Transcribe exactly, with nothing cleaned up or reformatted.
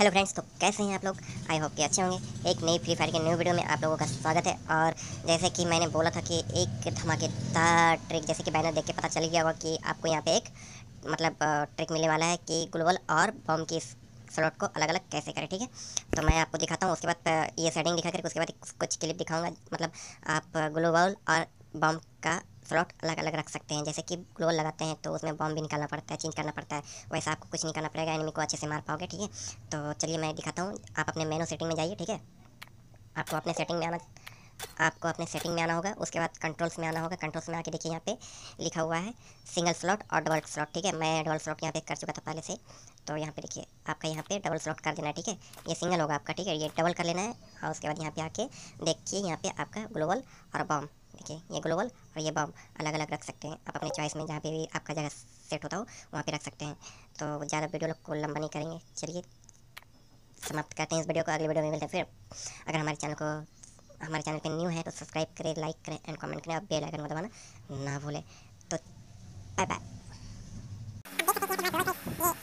Hello friends, तो कैसे हैं आप लोग। आई होप कि अच्छे होंगे। एक नई फ्री फायर के न्यू वीडियो में आप लोगों का स्वागत है। और जैसे कि मैंने बोला था कि एक धमाकेदार ट्रिक, जैसे कि बैनर देख के पता चल गया होगा कि आपको यहाँ पे एक मतलब ट्रिक मिलने वाला है कि ग्लोबल और बम की स्लॉट को अलग अलग कैसे करें। ठीक है, तो मैं आपको दिखाता हूँ। उसके बाद अ, ये सेटिंग दिखा करके उसके बाद कुछ क्लिप दिखाऊंगा। मतलब आप ग्लोबल और बम का स्लॉट अलग अलग रख सकते हैं। जैसे कि ग्लोबल लगाते हैं तो उसमें बम भी निकालना पड़ता है, चेंज करना पड़ता है। वैसा आपको कुछ नहीं करना पड़ेगा, एनिमी को अच्छे से मार पाओगे। ठीक है, तो चलिए मैं दिखाता हूँ। आप अपने मेनू सेटिंग में जाइए। ठीक है, आपको अपने सेटिंग में आना आपको अपने सेटिंग में आना होगा। उसके बाद कंट्रोल्स में आना होगा। कंट्रोल्स में आके देखिए यहाँ पे लिखा हुआ है सिंगल स्लॉट और डबल स्लॉट। ठीक है, मैं डबल स्लॉट यहाँ पे कर चुका था पहले से। तो यहाँ पे देखिए आपका यहाँ पे डबल स्लॉट कर देना है। ठीक है, ये सिंगल होगा आपका। ठीक है, ये डबल कर लेना है। और उसके बाद यहाँ पे आके देखिए यहाँ पे आपका ग्लोबल और बम। देखिए ये ग्लोबल और ये बम अलग अलग रख सकते हैं आप अपने चॉइस में, जहाँ पे भी आपका जगह सेट होता हो वहाँ पे रख सकते हैं। तो ज़्यादा वीडियो को लंबा नहीं करेंगे, चलिए समाप्त करते हैं इस वीडियो को। अगले वीडियो में मिलते हैं फिर। अगर हमारे चैनल को हमारे चैनल पे न्यू है तो सब्सक्राइब करें, लाइक करें एंड कमेंट करें और बेल आइकन को दबाना ना भूलें। तो बाय बाय।